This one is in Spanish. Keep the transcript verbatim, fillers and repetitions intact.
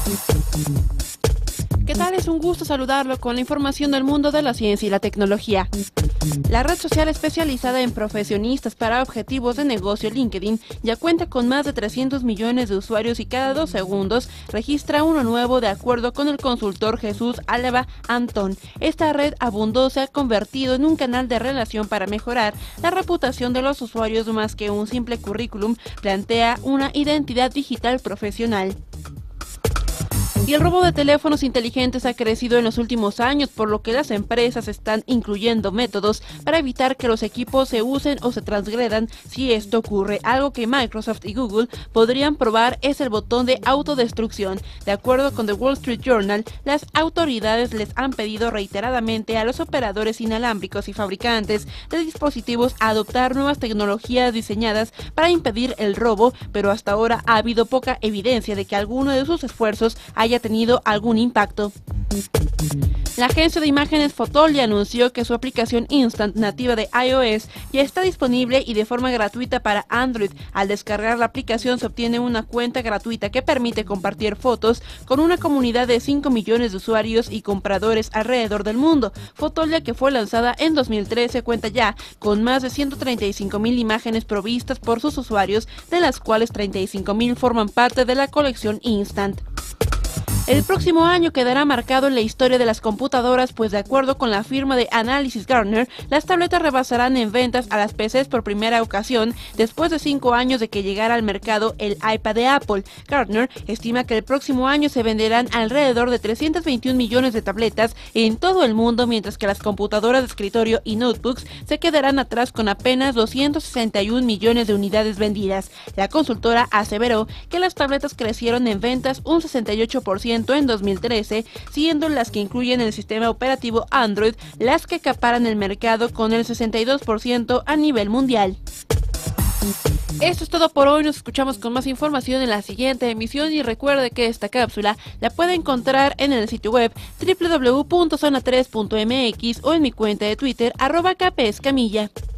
¿Qué tal? Es un gusto saludarlo con la información del mundo de la ciencia y la tecnología. La red social especializada en profesionistas para objetivos de negocio LinkedIn ya cuenta con más de trescientos millones de usuarios y cada dos segundos registra uno nuevo, de acuerdo con el consultor Jesús Álava Antón. Esta red abundó se ha convertido en un canal de relación para mejorar la reputación de los usuarios, más que un simple currículum, plantea una identidad digital profesional. Y el robo de teléfonos inteligentes ha crecido en los últimos años, por lo que las empresas están incluyendo métodos para evitar que los equipos se usen o se transgredan si esto ocurre. Algo que Microsoft y Google podrían probar es el botón de autodestrucción. De acuerdo con The Wall Street Journal, las autoridades les han pedido reiteradamente a los operadores inalámbricos y fabricantes de dispositivos adoptar nuevas tecnologías diseñadas para impedir el robo, pero hasta ahora ha habido poca evidencia de que alguno de sus esfuerzos haya tenido algún impacto. La agencia de imágenes Fotolia anunció que su aplicación Instant nativa de iOS ya está disponible y de forma gratuita para Android. Al descargar la aplicación se obtiene una cuenta gratuita que permite compartir fotos con una comunidad de cinco millones de usuarios y compradores alrededor del mundo. Fotolia, que fue lanzada en dos mil trece, cuenta ya con más de ciento treinta y cinco mil imágenes provistas por sus usuarios, de las cuales treinta y cinco mil forman parte de la colección Instant. El próximo año quedará marcado en la historia de las computadoras, pues de acuerdo con la firma de análisis Gartner, las tabletas rebasarán en ventas a las P Cs por primera ocasión después de cinco años de que llegara al mercado el iPad de Apple. Gartner estima que el próximo año se venderán alrededor de trescientos veintiún millones de tabletas en todo el mundo, mientras que las computadoras de escritorio y notebooks se quedarán atrás con apenas doscientos sesenta y un millones de unidades vendidas. La consultora aseveró que las tabletas crecieron en ventas un sesenta y ocho por ciento en dos mil trece, siendo las que incluyen el sistema operativo Android las que acaparan el mercado con el sesenta y dos por ciento a nivel mundial. Esto es todo por hoy, nos escuchamos con más información en la siguiente emisión y recuerde que esta cápsula la puede encontrar en el sitio web doble u doble u doble u punto zona tres punto m x o en mi cuenta de Twitter arroba kpescamilla.